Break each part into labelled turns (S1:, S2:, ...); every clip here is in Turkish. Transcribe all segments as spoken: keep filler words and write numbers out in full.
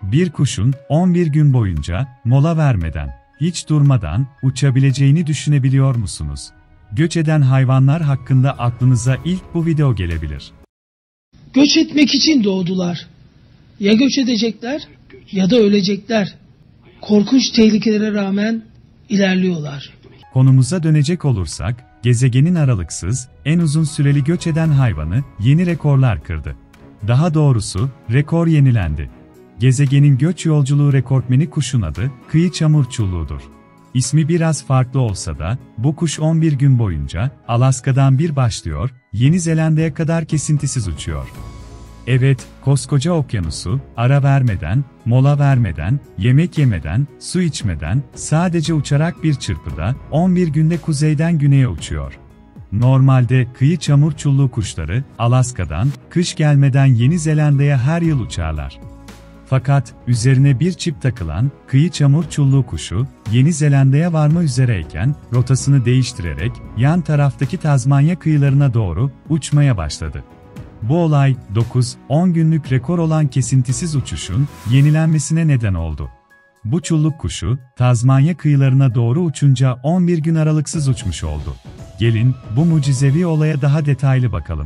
S1: Bir kuşun on bir gün boyunca mola vermeden, hiç durmadan uçabileceğini düşünebiliyor musunuz? Göç eden hayvanlar hakkında aklınıza ilk bu video gelebilir.
S2: Göç etmek için doğdular. Ya göç edecekler ya da ölecekler. Korkunç tehlikelere rağmen ilerliyorlar.
S1: Konumuza dönecek olursak, gezegenin aralıksız, en uzun süreli göç eden hayvanı yeni rekorlar kırdı. Daha doğrusu, rekor yenilendi. Gezegenin göç yolculuğu rekortmeni kuşun adı, kıyı çamurçulluğudur. İsmi biraz farklı olsa da, bu kuş on bir gün boyunca, Alaska'dan bir başlıyor, Yeni Zelanda'ya kadar kesintisiz uçuyor. Evet, koskoca okyanusu, ara vermeden, mola vermeden, yemek yemeden, su içmeden, sadece uçarak bir çırpıda, on bir günde kuzeyden güneye uçuyor. Normalde kıyı çamurçulluğu kuşları, Alaska'dan, kış gelmeden Yeni Zelanda'ya her yıl uçarlar. Fakat, üzerine bir çip takılan, kıyı çamurçulluğu kuşu, Yeni Zelanda'ya varma üzereyken, rotasını değiştirerek, yan taraftaki Tazmanya kıyılarına doğru, uçmaya başladı. Bu olay, dokuz on günlük rekor olan kesintisiz uçuşun, yenilenmesine neden oldu. Bu çulluk kuşu, Tazmanya kıyılarına doğru uçunca on bir gün aralıksız uçmuş oldu. Gelin, bu mucizevi olaya daha detaylı bakalım.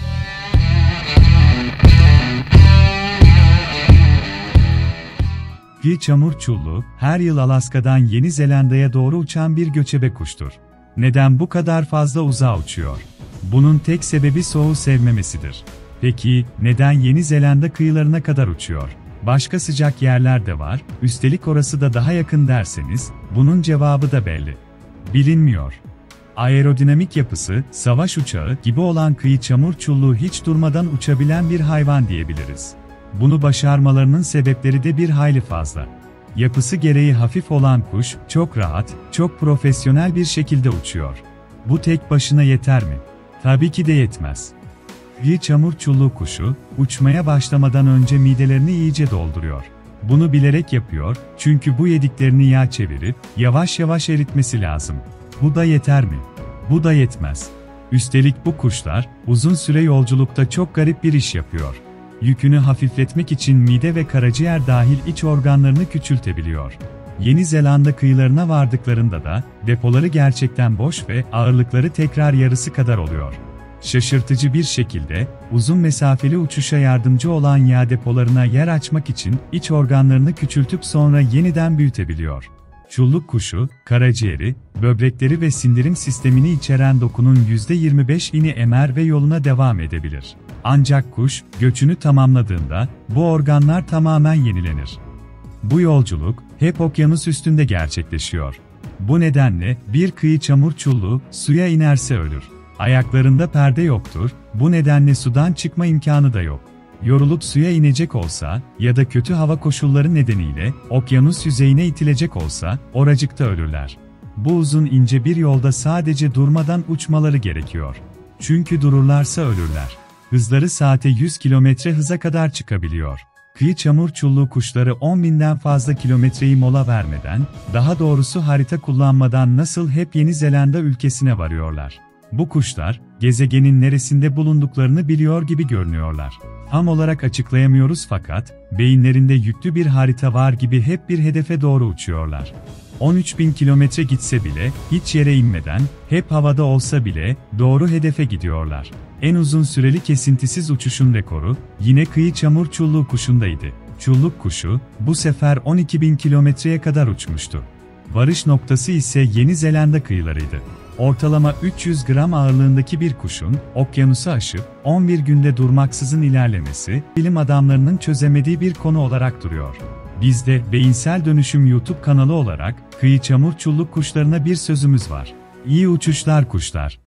S1: Kıyı çamurçulluğu, her yıl Alaska'dan Yeni Zelanda'ya doğru uçan bir göçebe kuştur. Neden bu kadar fazla uzağa uçuyor? Bunun tek sebebi soğuğu sevmemesidir. Peki, neden Yeni Zelanda kıyılarına kadar uçuyor? Başka sıcak yerler de var, üstelik orası da daha yakın derseniz, bunun cevabı da belli. Bilinmiyor. Aerodinamik yapısı, savaş uçağı gibi olan kıyı çamurçulluğu hiç durmadan uçabilen bir hayvan diyebiliriz. Bunu başarmalarının sebepleri de bir hayli fazla. Yapısı gereği hafif olan kuş, çok rahat, çok profesyonel bir şekilde uçuyor. Bu tek başına yeter mi? Tabii ki de yetmez. Kıyı çamurçulluğu kuşu, uçmaya başlamadan önce midelerini iyice dolduruyor. Bunu bilerek yapıyor, çünkü bu yediklerini yağ çevirip, yavaş yavaş eritmesi lazım. Bu da yeter mi? Bu da yetmez. Üstelik bu kuşlar, uzun süre yolculukta çok garip bir iş yapıyor. Yükünü hafifletmek için mide ve karaciğer dahil iç organlarını küçültebiliyor. Yeni Zelanda kıyılarına vardıklarında da, depoları gerçekten boş ve ağırlıkları tekrar yarısı kadar oluyor. Şaşırtıcı bir şekilde, uzun mesafeli uçuşa yardımcı olan yağ depolarına yer açmak için iç organlarını küçültüp sonra yeniden büyütebiliyor. Çulluk kuşu, karaciğeri, böbrekleri ve sindirim sistemini içeren dokunun yüzde yirmi beşini emer ve yoluna devam edebilir. Ancak kuş, göçünü tamamladığında, bu organlar tamamen yenilenir. Bu yolculuk, hep okyanus üstünde gerçekleşiyor. Bu nedenle, bir kıyı çamurçulluğu, suya inerse ölür. Ayaklarında perde yoktur, bu nedenle sudan çıkma imkanı da yok. Yorulup suya inecek olsa, ya da kötü hava koşulları nedeniyle, okyanus yüzeyine itilecek olsa, oracıkta ölürler. Bu uzun ince bir yolda sadece durmadan uçmaları gerekiyor. Çünkü dururlarsa ölürler. Hızları saate yüz kilometre hıza kadar çıkabiliyor. Kıyı çamurçulluğu kuşları on binden fazla kilometreyi mola vermeden, daha doğrusu harita kullanmadan nasıl hep Yeni Zelanda ülkesine varıyorlar. Bu kuşlar, gezegenin neresinde bulunduklarını biliyor gibi görünüyorlar. Tam olarak açıklayamıyoruz fakat, beyinlerinde yüklü bir harita var gibi hep bir hedefe doğru uçuyorlar. on üç bin kilometre gitse bile, hiç yere inmeden, hep havada olsa bile, doğru hedefe gidiyorlar. En uzun süreli kesintisiz uçuşun rekoru, yine kıyı çamurçulluğu kuşundaydı. Çulluk kuşu, bu sefer on iki bin kilometreye kadar uçmuştu. Varış noktası ise Yeni Zelanda kıyılarıydı. Ortalama üç yüz gram ağırlığındaki bir kuşun, okyanusu aşıp, on bir günde durmaksızın ilerlemesi, bilim adamlarının çözemediği bir konu olarak duruyor. Biz de, Beyinsel Dönüşüm YouTube kanalı olarak, kıyı çamurçulluk kuşlarına bir sözümüz var. İyi uçuşlar kuşlar.